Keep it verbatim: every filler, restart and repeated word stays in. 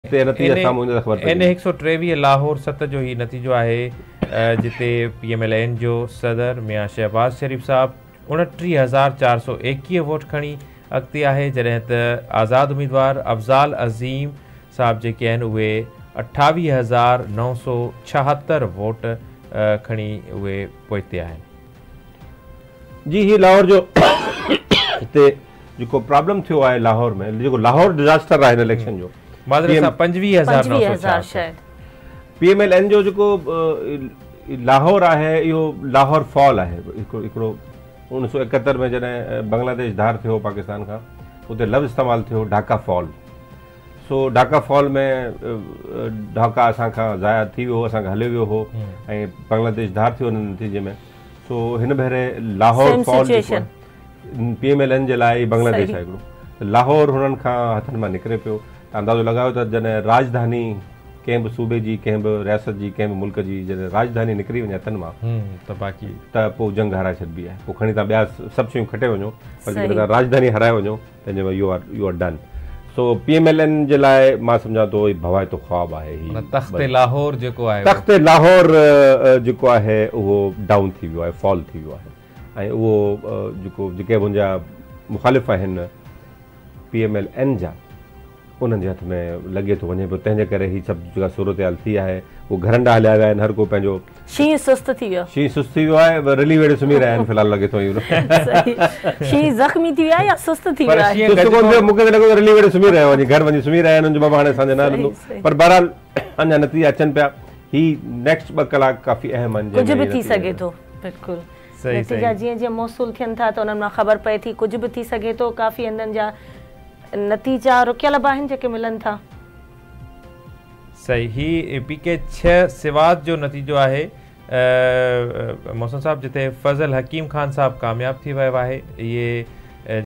N एक सौ टेवीह लाहौर सत जो ही नतीजो है जिते पी एम एल एन जो सदर मियाँ शहबाज शरीफ साहब उणटीह हज़ार चार सौ एकवीह वोट खणी अॻिते आहे, जॾहिं त आज़ाद उम्मीदवार अफ़ज़ाल अज़ीम साहब जेके आहिनि उहे अठावीह हज़ार नौ सौ छाहतरि वोट खणी उहे पोइते आहिनि। जी, ही लाहौर जो हिते जेको प्रॉब्लम थियो आहे लाहौर में, जेको लाहौर डिज़ास्टर आहे इलेक्शन जो पंजवीह हज़ार नौ सौ छाहतरि पी एम एल एन जो जेको लाहौर आहे इहो लाहौर फॉल आहे। हिकिड़ो उणिवीह सौ एकहतरि में जॾहिं बांग्लादेश धार थियो पाकिस्तान खां, उते लफ़्ज़ इस्तेमालु थियो Dhaka fall. So Dhaka fall में ढाका असांखां ज़ाया थी वियो, असांखे हलियो वियो हो ऐं बांग्लादेश धार थियो हुन नतीजे में। सो हिन भेरे Lahore fall P M L N जे लाइ बांग्लादेश आहे हिकिड़ो, लाहौर हुननि खां हथनि मां निकिरे पियो। अंदाज़ो लॻायो त जॾहिं राजधानी कंहिं बि सूबे जी, कंहिं बि रियासत जी, कंहिं बि मुल्क जी जॾहिं राजधानी निकिरी वञे हथनि मां त बाक़ी त पोइ जंग हाराए छॾिबी आहे। पोइ खणी तव्हां ॿिया सभु शयूं खटे वञो, पर जेकॾहिं तव्हां राजधानी हराए वञो तंहिंजे में you are you are done. So P M L N जे लाइ मां सम्झां थो भवाइतो ख्वाबु आहे ही तख़्ते लाहौर जेको आहे, तख़्ते लाहौर जेको आहे उहो डाउन थी वियो आहे, फॉल थी वियो आहे। ऐं उहो जेको जेके मुंहिंजा मुख़ालिफ़ आहिनि पी एम एल एन जा, उन्हनि जे हथ में लॻे थो वञे पियो। तंहिंजे करे ही सभु जेका सूरत हाल थी आहे उहो घरनि ॾांहुं हलिया विया आहिनि, हर को पंहिंजो शींहुं सुस्त थी वियो शींहुं सुस्त थी वियो आहे, रिली वेड़े सुम्ही रहिया आहिनि फ़िलहाल लॻे थो। शींहुं ज़ख़्मी थी वियो आहे या सुस्त थी वियो आहे? मूंखे त लॻो रिली वेड़े सुम्ही रहिया वञी घर वञी सुम्ही रहिया आहिनि, हुनजो बाबा हाणे असांजे न हलंदो। पर बहरहाल अञा नतीजा अचनि पिया। ही नेक्स्ट ॿ कलाक काफ़ी अहम आहिनि, कुझु बि थी सघे थो। बिल्कुलु नतीजा जीअं जीअं मौसूल थियनि था त उन्हनि मां ख़बर पए थी, कुझु बि थी सघे थो। काफ़ी हंधनि जा नतीजा रुकियल बि आहिनि जेके मिलनि था। सही, ही पी के छह सिवात जो नतीजो आहे मोहसिन साहब, जिते फज़ल हकीम ख़ान साहब कामयाब थी वियो आहे। इहे